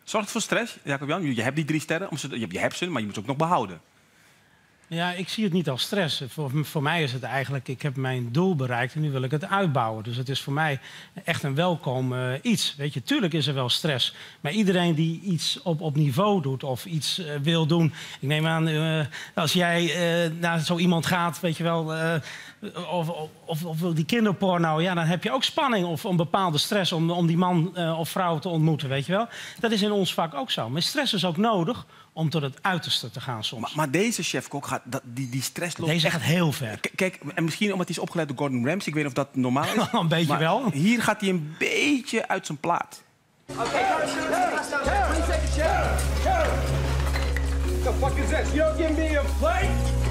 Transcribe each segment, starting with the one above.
Zorgt het voor stress, Jacob-Jan? Je hebt die 3 sterren, je hebt ze, maar je moet ze ook nog behouden. Ja, ik zie het niet als stress. Voor mij is het eigenlijk, ik heb mijn doel bereikt en nu wil ik het uitbouwen. Dus het is voor mij echt een welkom iets. Weet je, tuurlijk is er wel stress. Maar iedereen die iets op niveau doet of iets wil doen. Ik neem aan, als jij naar zo iemand gaat, weet je wel, of die kinderporno, ja, dan heb je ook spanning of een bepaalde stress om die man of vrouw te ontmoeten, weet je wel. Dat is in ons vak ook zo. Maar stress is ook nodig om tot het uiterste te gaan soms. Maar deze chefkok gaat die stress loopt. Deze gaat heel ver. Kijk, en misschien omdat hij is opgeleid door Gordon Ramsay. Ik weet niet of dat normaal is. Een beetje maar wel. Hier gaat hij een beetje uit zijn plaat. Okay, 20 seconds, Chef. What the fuck is this? You don't give me a plate?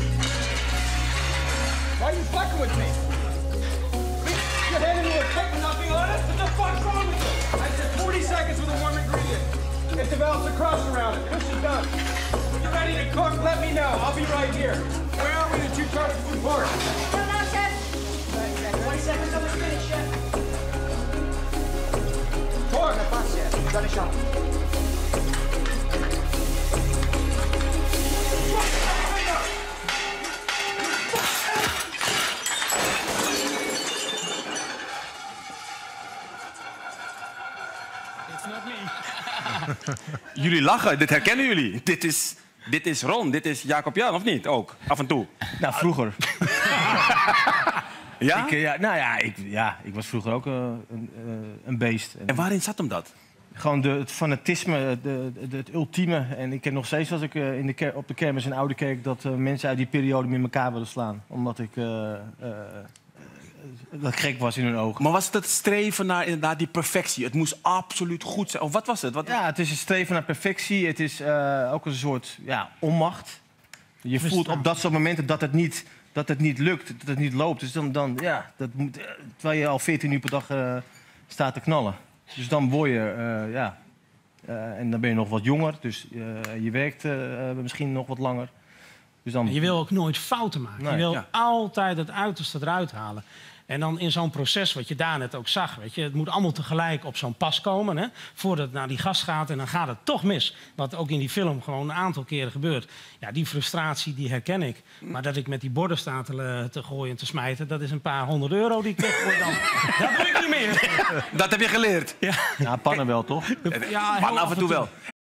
Why are you fucking with me? You're handing me a plate and not being honest? What the fuck's wrong with you? I said 40 seconds with a warm ingredient. It develops a crust around it. Push it done. When you're ready to cook, let me know. I'll be right here. Where are we to charge food pork? No, Chef. 20 seconds on the finish, Chef. Pork! Done a shot. Jullie lachen, dit herkennen jullie. Dit is Ron, dit is Jacob-Jan, of niet? Ook, af en toe. Nou, vroeger. Ja? Ik was vroeger ook een beest. En waarin zat hem dat? Gewoon het fanatisme, het ultieme. En ik ken nog steeds als ik op de kermis in Oude Kerk dat mensen uit die periode met elkaar willen slaan. Omdat ik dat gek was in hun ogen. Maar was het het streven naar inderdaad die perfectie? Het moest absoluut goed zijn. Of wat was het? Ja, het is een streven naar perfectie. Het is ook een soort onmacht. Je voelt op dat soort momenten dat het niet lukt, dat het niet loopt. Dus dan dat moet, terwijl je al 14 uur per dag staat te knallen. Dus dan word je, en dan ben je nog wat jonger. Dus je werkt misschien nog wat langer. Dus dan... Je wil ook nooit fouten maken. Nee, je wil altijd het uiterste eruit halen. En dan in zo'n proces, wat je daar net ook zag, weet je, het moet allemaal tegelijk op zo'n pas komen, hè, voordat het naar die gast gaat en dan gaat het toch mis. Wat ook in die film gewoon een aantal keren gebeurt. Ja, die frustratie, die herken ik. Maar dat ik met die borden sta te gooien en te smijten, dat is een paar €100 die ik weggooi dan. Dat doe ik niet meer. Dat heb je geleerd? Ja, Nou, pannen wel, toch? Ja, pannen af en toe wel.